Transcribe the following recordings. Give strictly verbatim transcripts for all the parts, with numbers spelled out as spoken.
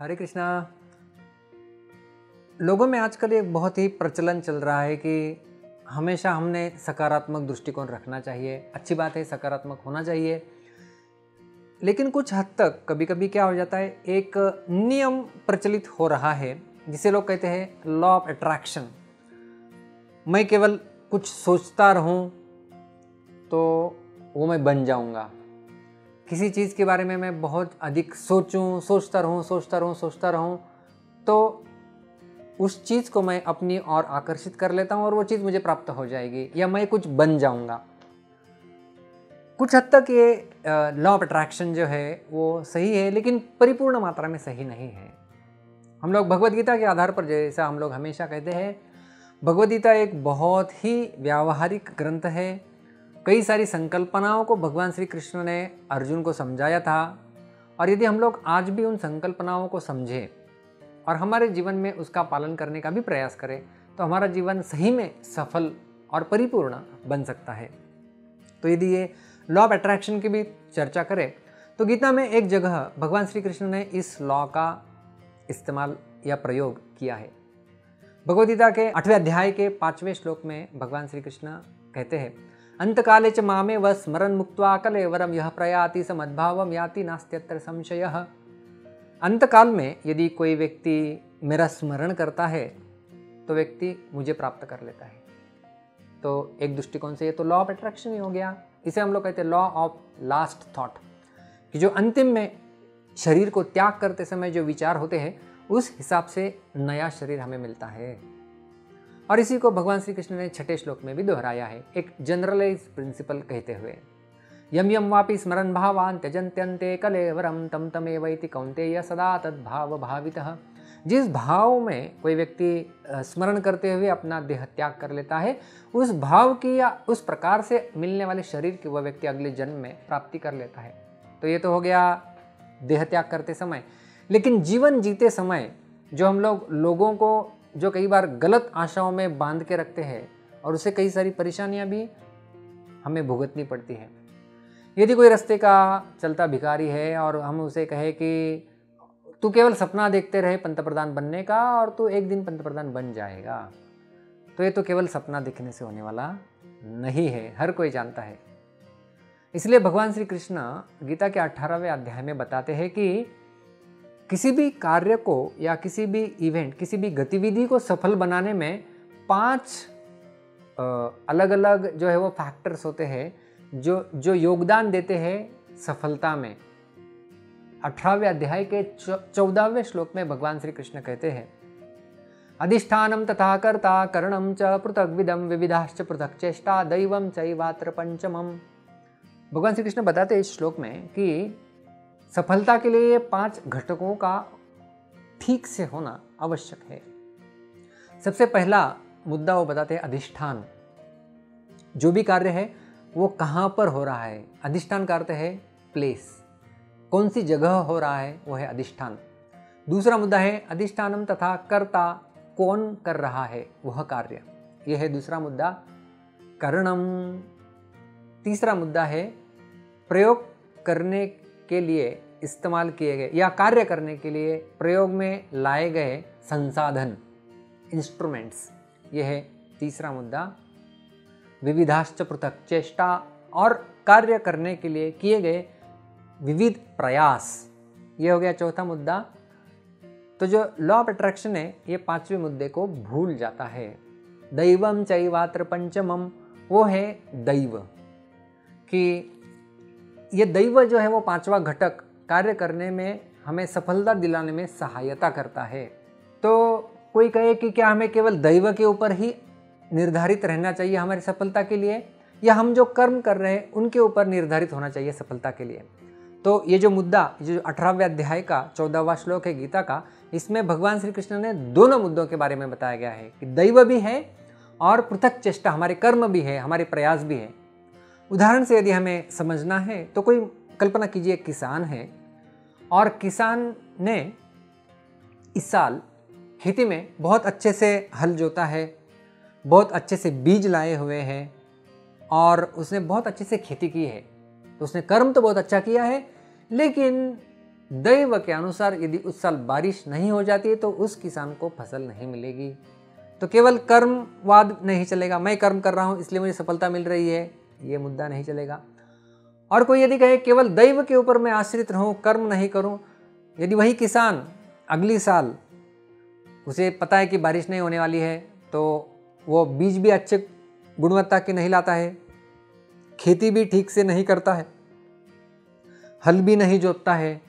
हरे कृष्णा। लोगों में आजकल एक बहुत ही प्रचलन चल रहा है कि हमेशा हमने सकारात्मक दृष्टिकोण रखना चाहिए। अच्छी बात है, सकारात्मक होना चाहिए, लेकिन कुछ हद तक कभी कभी क्या हो जाता है, एक नियम प्रचलित हो रहा है जिसे लोग कहते हैं लॉ ऑफ अट्रैक्शन। मैं केवल कुछ सोचता रहूं तो वो मैं बन जाऊंगा। किसी चीज़ के बारे में मैं बहुत अधिक सोचूं, सोचता रहूं सोचता रहूं सोचता रहूं तो उस चीज़ को मैं अपनी ओर आकर्षित कर लेता हूं और वो चीज़ मुझे प्राप्त हो जाएगी या मैं कुछ बन जाऊंगा। कुछ हद तक ये लॉ ऑफ अट्रैक्शन जो है वो सही है, लेकिन परिपूर्ण मात्रा में सही नहीं है। हम लोग भगवद गीता के आधार पर, जैसा हम लोग हमेशा कहते हैं, भगवद गीता एक बहुत ही व्यावहारिक ग्रंथ है। कई सारी संकल्पनाओं को भगवान श्री कृष्ण ने अर्जुन को समझाया था, और यदि हम लोग आज भी उन संकल्पनाओं को समझें और हमारे जीवन में उसका पालन करने का भी प्रयास करें तो हमारा जीवन सही में सफल और परिपूर्ण बन सकता है। तो यदि ये लॉ ऑफ अट्रैक्शन की भी चर्चा करें तो गीता में एक जगह भगवान श्री कृष्ण ने इस लॉ का इस्तेमाल या प्रयोग किया है। भगवद गीता के आठवें अध्याय के पांचवें श्लोक में भगवान श्री कृष्ण कहते हैं, अंतकाले च मामे व स्मरन् मुक्त्वा कलेवरम यह प्रयाति स मद्भावम याति नास्त्यत्र संशयः। अंतकाल में यदि कोई व्यक्ति मेरा स्मरण करता है तो व्यक्ति मुझे प्राप्त कर लेता है। तो एक दृष्टिकोण से ये तो लॉ ऑफ अट्रैक्शन ही हो गया। इसे हम लोग कहते हैं लॉ ऑफ लास्ट थॉट, कि जो अंतिम में शरीर को त्याग करते समय जो विचार होते हैं उस हिसाब से नया शरीर हमें मिलता है। और इसी को भगवान श्री कृष्ण ने छठे श्लोक में भी दोहराया है, एक जनरलाइज प्रिंसिपल कहते हुए, यम यम वापि स्मरन् भावान् त्यजन्त्यन्ते कलेवरम तम तमेवैति कौन्तेय सदा तद्भाव भावितः। जिस भाव में कोई व्यक्ति स्मरण करते हुए अपना देह त्याग कर लेता है, उस भाव की या उस प्रकार से मिलने वाले शरीर की वह व्यक्ति अगले जन्म में प्राप्ति कर लेता है। तो ये तो हो गया देह त्याग करते समय। लेकिन जीवन जीते समय जो हम लोग लोगों को जो कई बार गलत आशाओं में बांध के रखते हैं और उससे कई सारी परेशानियां भी हमें भुगतनी पड़ती है। यदि कोई रास्ते का चलता भिखारी है और हम उसे कहे कि तू केवल सपना देखते रहे पंतप्रधान बनने का और तू एक दिन पंतप्रधान बन जाएगा, तो ये तो केवल सपना देखने से होने वाला नहीं है, हर कोई जानता है। इसलिए भगवान श्री कृष्ण गीता के अठारहवें अध्याय में बताते हैं कि किसी भी कार्य को या किसी भी इवेंट, किसी भी गतिविधि को सफल बनाने में पांच अलग अलग जो है वो फैक्टर्स होते हैं जो जो योगदान देते हैं सफलता में। अठारहवें अध्याय के चौदहवें श्लोक में भगवान श्री कृष्ण कहते हैं, अधिष्ठानम तथा कर्ता करणम च पृथक विदम विविधाश्च पृथक चेष्टा दैवम चैवात्र पंचमम। भगवान श्री कृष्ण बताते हैं इस श्लोक में कि सफलता के लिए पांच घटकों का ठीक से होना आवश्यक है। सबसे पहला मुद्दा वो बताते हैं अधिष्ठान। जो भी कार्य है वो कहाँ पर हो रहा है, अधिष्ठान का अर्थ है प्लेस, कौन सी जगह हो रहा है वो है अधिष्ठान। दूसरा मुद्दा है अधिष्ठानम तथा कर्ता, कौन कर रहा है वह कार्य, यह है दूसरा मुद्दा। करणम, तीसरा मुद्दा है प्रयोग करने के लिए इस्तेमाल किए गए या कार्य करने के लिए प्रयोग में लाए गए संसाधन, इंस्ट्रूमेंट्स, यह है तीसरा मुद्दा। विविधाश्च पृथक चेष्टा, और कार्य करने के लिए किए गए विविध प्रयास, यह हो गया चौथा मुद्दा। तो जो लॉ ऑफ अट्रैक्शन है ये पांचवें मुद्दे को भूल जाता है। दैवम चैवात्र पंचमम, वो है दैव, कि ये दैव जो है वो पांचवा घटक कार्य करने में हमें सफलता दिलाने में सहायता करता है। तो कोई कहे कि क्या हमें केवल दैव के ऊपर ही निर्धारित रहना चाहिए हमारी सफलता के लिए, या हम जो कर्म कर रहे हैं उनके ऊपर निर्धारित होना चाहिए सफलता के लिए। तो ये जो मुद्दा, ये जो अठारहवें अध्याय का चौदहवां श्लोक है गीता का, इसमें भगवान श्री कृष्ण ने दोनों मुद्दों के बारे में बताया गया है कि दैव भी है और पृथक चेष्टा, हमारे कर्म भी है, हमारे प्रयास भी है। उदाहरण से यदि हमें समझना है तो कोई कल्पना कीजिए किसान है और किसान ने इस साल खेती में बहुत अच्छे से हल जोता है, बहुत अच्छे से बीज लाए हुए हैं और उसने बहुत अच्छे से खेती की है। तो उसने कर्म तो बहुत अच्छा किया है, लेकिन दैव के अनुसार यदि उस साल बारिश नहीं हो जाती है तो उस किसान को फसल नहीं मिलेगी। तो केवल कर्मवाद नहीं चलेगा, मैं कर्म कर रहा हूँ इसलिए मुझे सफलता मिल रही है, ये मुद्दा नहीं चलेगा। और कोई यदि कहे केवल दैव के ऊपर मैं आश्रित रहूँ, कर्म नहीं करूँ, यदि वही किसान अगली साल उसे पता है कि बारिश नहीं होने वाली है तो वो बीज भी अच्छे गुणवत्ता के नहीं लाता है, खेती भी ठीक से नहीं करता है, हल भी नहीं जोतता है,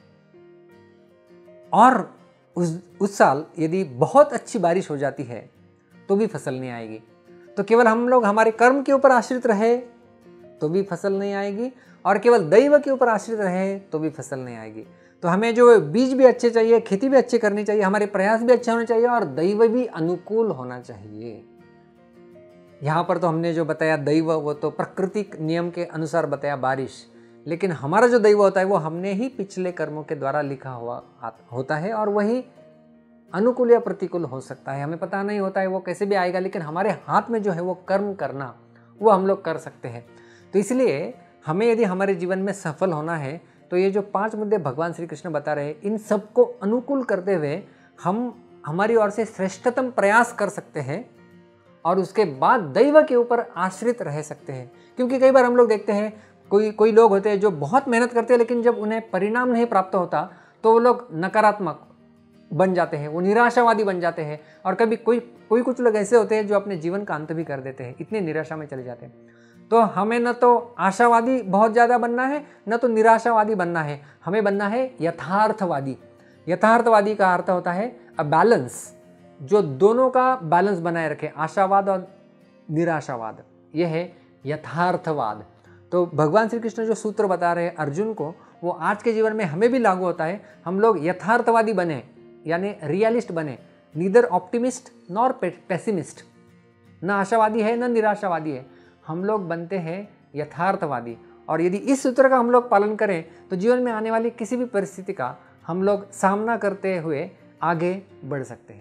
और उस उस साल यदि बहुत अच्छी बारिश हो जाती है तो भी फसल नहीं आएगी। तो केवल हम लोग हमारे कर्म के ऊपर आश्रित रहे तो भी फसल नहीं आएगी, और केवल दैव के ऊपर आश्रित रहे तो भी फसल नहीं आएगी। तो हमें जो बीज भी अच्छे चाहिए, खेती भी अच्छी करनी चाहिए, हमारे प्रयास भी अच्छे होने चाहिए, और दैव भी अनुकूल होना चाहिए। यहाँ पर तो हमने जो बताया दैव वो तो प्राकृतिक नियम के अनुसार बताया बारिश, लेकिन हमारा जो दैव होता है वो हमने ही पिछले कर्मों के द्वारा लिखा हुआ होता है, और वही अनुकूल या प्रतिकूल हो सकता है। हमें पता नहीं होता है वो कैसे भी आएगा, लेकिन हमारे हाथ में जो है वो कर्म करना वो हम लोग कर सकते हैं। तो इसलिए हमें यदि हमारे जीवन में सफल होना है तो ये जो पांच मुद्दे भगवान श्री कृष्ण बता रहे हैं, इन सबको अनुकूल करते हुए हम हमारी ओर से श्रेष्ठतम प्रयास कर सकते हैं, और उसके बाद दैव के ऊपर आश्रित रह सकते हैं। क्योंकि कई बार हम लोग देखते हैं कोई कोई लोग होते हैं जो बहुत मेहनत करते हैं, लेकिन जब उन्हें परिणाम नहीं प्राप्त होता तो वो लोग नकारात्मक बन जाते हैं, वो निराशावादी बन जाते हैं। और कभी कोई कोई कुछ लोग ऐसे होते हैं जो अपने जीवन का अंत भी कर देते हैं, इतनी निराशा में चले जाते हैं। तो हमें न तो आशावादी बहुत ज़्यादा बनना है, न तो निराशावादी बनना है, हमें बनना है यथार्थवादी। यथार्थवादी का अर्थ होता है अ बैलेंस, जो दोनों का बैलेंस बनाए रखे, आशावाद और निराशावाद, यह है यथार्थवाद। तो भगवान श्री कृष्ण जो सूत्र बता रहे हैं अर्जुन को, वो आज के जीवन में हमें भी लागू होता है। हम लोग यथार्थवादी बने, यानी रियलिस्ट बने, नीदर ऑप्टिमिस्ट नॉर पेसिमिस्ट, न आशावादी है न निराशावादी है, हम लोग बनते हैं यथार्थवादी। और यदि इस सूत्र का हम लोग पालन करें तो जीवन में आने वाली किसी भी परिस्थिति का हम लोग सामना करते हुए आगे बढ़ सकते हैं।